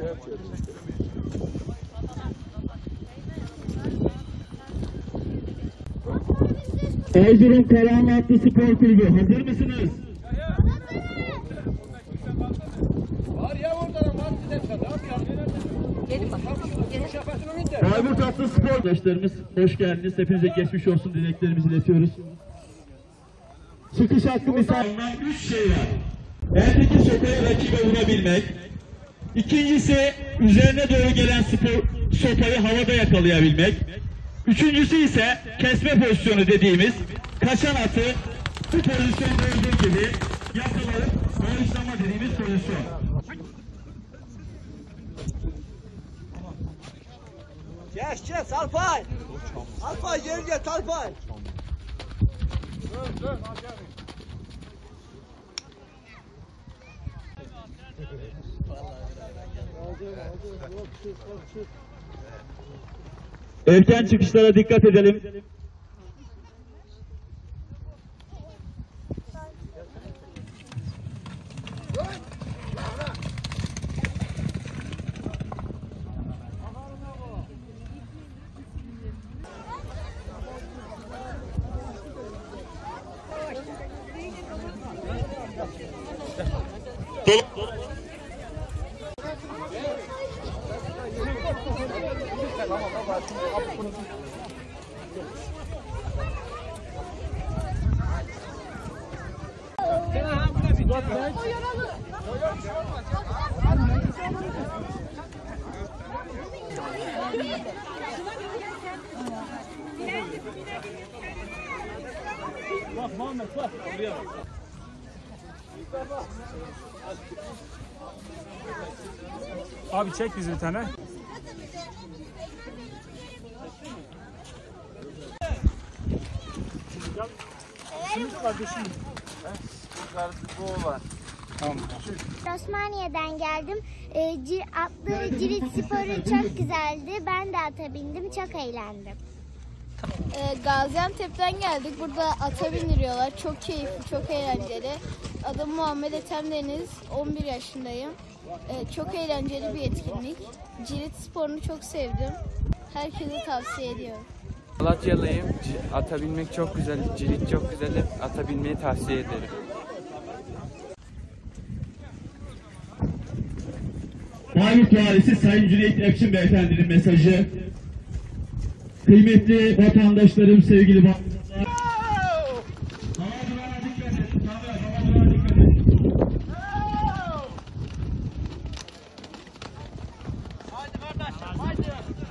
Erzurum Karahanlı Spor Kulübü hazır mısınız? Var ya orada var Gelin bakalım. Bayburt Atlı Spor arkadaşlarımız hoş geldiniz. Hepinize geçmiş olsun dileklerimizi iletiyoruz. Çıkış hakkı misafinden 3 şey var. Eldeki sopayı rakibe vurabilmek. İkincisi üzerine doğru gelen sopayı havada yakalayabilmek. Üçüncüsü ise kesme pozisyonu dediğimiz kaçan atı bu pozisyonda olduğu gibi yakalayıp boğuşlama dediğimiz pozisyon. Geç Alpay. Alpay gel Alpay. Dön. Erken çıkışlara dikkat edelim. Bak Muhammed bak. Buraya bak. Abi çek bizi bir tane. Şimdi kardeşim. Tamam. Osmaniye'den geldim. Atlı cirit sporu çok güzeldi. Ben de ata bindim. Çok eğlendim. Gaziantep'ten geldik. Burada ata bindiriyorlar. Çok keyifli, çok eğlenceli. Adım Muhammed Ethem Deniz. 11 yaşındayım. Çok eğlenceli bir etkinlik. Cirit sporunu çok sevdim. Herkese tavsiye ediyorum. Malatyalıyım. Ata binmek çok güzel. Cirit çok güzel. Ata binmeyi tavsiye ederim. Bayburt Valisi Sayın Cüneyt Epçin Beyefendinin mesajı. Kıymetli vatandaşlarım, sevgili vatandaşlar. Hava dikkat edin. Hava dikkat edin. Haydi kardeşim haydi.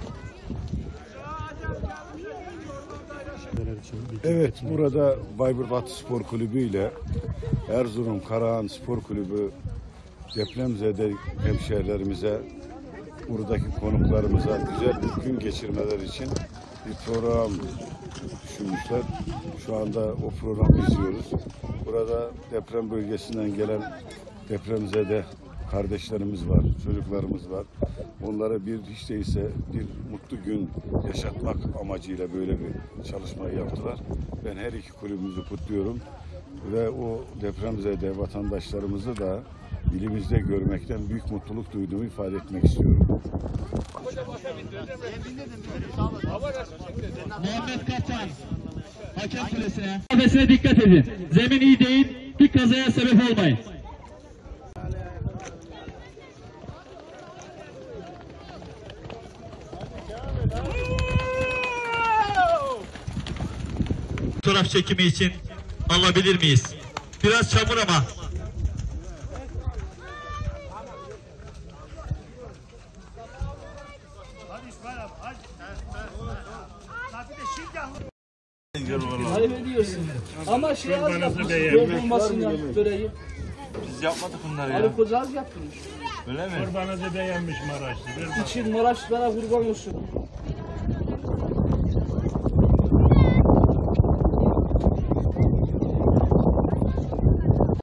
Evet, burada Bayburt Atlı Spor Kulübü ile Erzurum Karahan Spor Kulübü depremzede hemşehrilerimize, buradaki konuklarımıza güzel bir gün geçirmeler için bir program düşünmüşler. Şu anda o programı izliyoruz. Burada deprem bölgesinden gelen depremzede kardeşlerimiz var, çocuklarımız var. Onlara bir hiç değilse bir mutlu gün yaşatmak amacıyla böyle bir çalışmayı yaptılar. Ben her iki kulübümüzü kutluyorum ve o depremzede vatandaşlarımızı da ilimizde görmekten büyük mutluluk duyduğumu ifade etmek istiyorum. Muhammed Kaptan, hakem kulesine. Mesafesine dikkat edin. Zemin iyi değil, bir kazaya sebep olmayın. Fotoğraf çekimi için alabilir miyiz? Biraz çamur ama. Hayır ediyorsun. Ama şey az yapmış. Yorulmasından böreği. Biz yapmadık bunları ya. Ali Koca az yapmış. Öyle mi? Kurbanızı beğenmiş Maraşlı. İçin Maraşlara kurban olsun.